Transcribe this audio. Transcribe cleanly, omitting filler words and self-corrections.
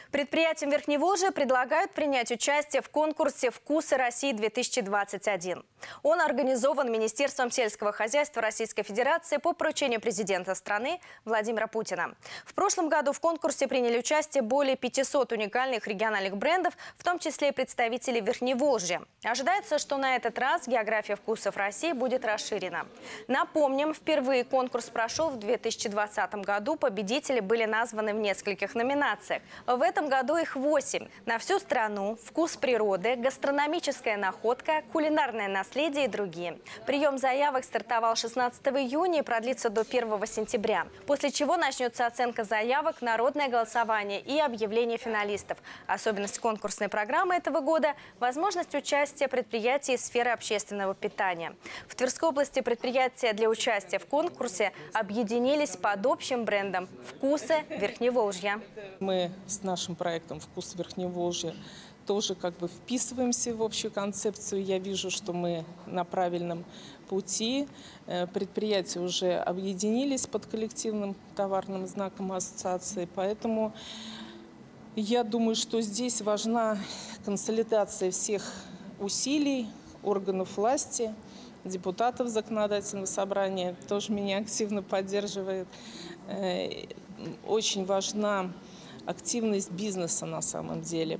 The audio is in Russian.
Предприятиям Верхневолжья предлагают принять участие в конкурсе «Вкусы России-2021». Он организован Министерством сельского хозяйства Российской Федерации по поручению президента страны Владимира Путина. В прошлом году в конкурсе приняли участие более 500 уникальных региональных брендов, в том числе и представители Верхневолжья. Ожидается, что на этот раз география вкусов России будет расширена. Напомним, впервые конкурс прошел в 2020 году. Победители были названы в нескольких номинациях. В этом году их 8. На всю страну, вкус природы, гастрономическая находка, кулинарное наследие и другие. Прием заявок стартовал 16 июня и продлится до 1 сентября. После чего начнется оценка заявок, народное голосование и объявление финалистов. Особенность конкурсной программы этого года – возможность участия предприятий из сферы общественного питания. В Тверской области предприятия для участия в конкурсе объединились под общим брендом «Вкусы Верхневолжья». Мы с нашим проектом «Вкус Верхневолжья» тоже вписываемся в общую концепцию. Я вижу, что мы на правильном пути. Предприятия уже объединились под коллективным товарным знаком ассоциации. Поэтому я думаю, что здесь важна консолидация всех усилий органов власти, депутатов законодательного собрания. Тоже меня активно поддерживает. Очень важна активность бизнеса на самом деле.